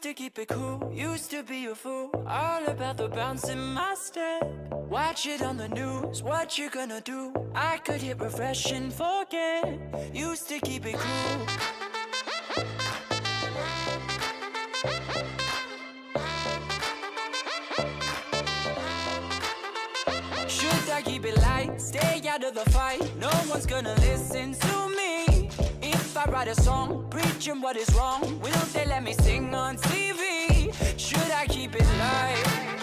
Used to keep it cool, used to be a fool, all about the bounce in my step. Watch it on the news, what you gonna do? I could hit refresh and forget. Used to keep it cool. Should I keep it light, stay out of the fight? No one's gonna listen to me. If I write a song, preaching what is wrong, will they let me sing on TV? Should I keep it light?